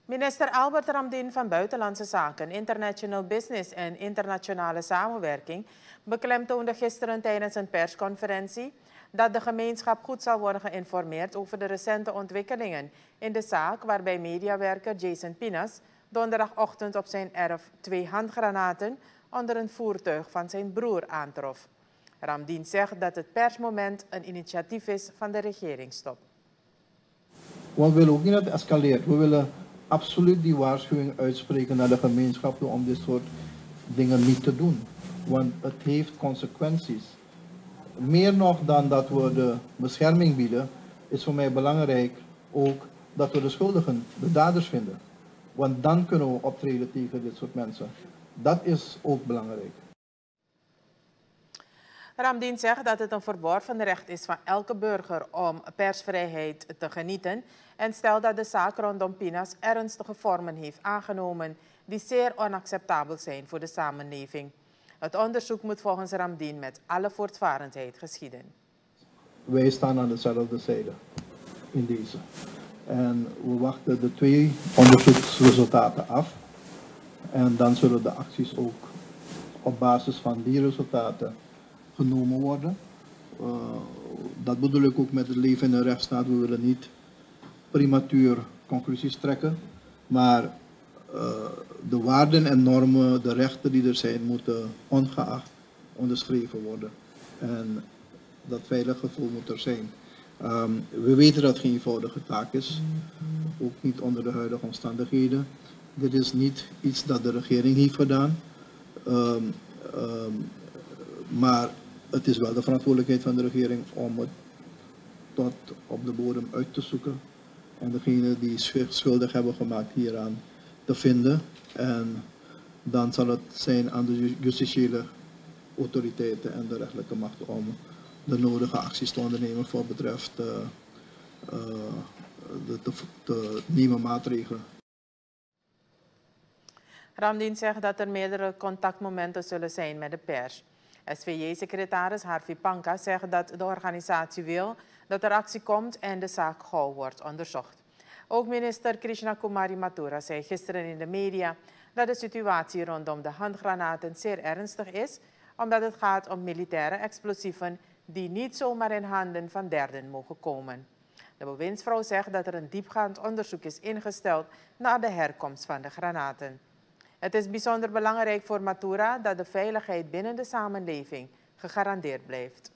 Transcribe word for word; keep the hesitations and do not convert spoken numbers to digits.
Minister Albert Ramdien van Buitenlandse Zaken, International Business en Internationale Samenwerking beklemtoonde gisteren tijdens een persconferentie dat de gemeenschap goed zal worden geïnformeerd over de recente ontwikkelingen in de zaak waarbij mediawerker Jason Pinas donderdagochtend op zijn erf twee handgranaten onder een voertuig van zijn broer aantrof. Ramdien zegt dat het persmoment een initiatief is van de regeringstop. We willen ook niet dat het escaleert. We willen absoluut die waarschuwing uitspreken naar de gemeenschap om dit soort dingen niet te doen. Want het heeft consequenties. Meer nog dan dat we de bescherming bieden, is voor mij belangrijk ook dat we de schuldigen, de daders vinden. Want dan kunnen we optreden tegen dit soort mensen. Dat is ook belangrijk. Ramdien zegt dat het een verworven recht is van elke burger om persvrijheid te genieten en stelt dat de zaak rondom Pinas ernstige vormen heeft aangenomen die zeer onacceptabel zijn voor de samenleving. Het onderzoek moet volgens Ramdien met alle voortvarendheid geschieden. Wij staan aan dezelfde zijde in deze. En we wachten de twee onderzoeksresultaten af. En dan zullen de acties ook op basis van die resultaten genomen worden. Uh, dat bedoel ik ook met het leven in een rechtsstaat. We willen niet prematuur conclusies trekken, maar uh, de waarden en normen, de rechten die er zijn, moeten ongeacht onderschreven worden. En dat veilig gevoel moet er zijn. Um, we weten dat het geen eenvoudige taak is, ook niet onder de huidige omstandigheden. Dit is niet iets dat de regering heeft gedaan, um, um, maar het is wel de verantwoordelijkheid van de regering om het tot op de bodem uit te zoeken en degene die zich schuldig hebben gemaakt hieraan te vinden. En dan zal het zijn aan de justitiële autoriteiten en de rechterlijke macht om de nodige acties te ondernemen voor betreft uh, uh, de te, te nemen maatregelen. Ramdien zegt dat er meerdere contactmomenten zullen zijn met de pers. S V J-secretaris Harvey Panka zegt dat de organisatie wil dat er actie komt en de zaak gauw wordt onderzocht. Ook minister Krishna Kumari Mathura zei gisteren in de media dat de situatie rondom de handgranaten zeer ernstig is, omdat het gaat om militaire explosieven die niet zomaar in handen van derden mogen komen. De bewindsvrouw zegt dat er een diepgaand onderzoek is ingesteld naar de herkomst van de granaten. Het is bijzonder belangrijk voor Mathura dat de veiligheid binnen de samenleving gegarandeerd blijft.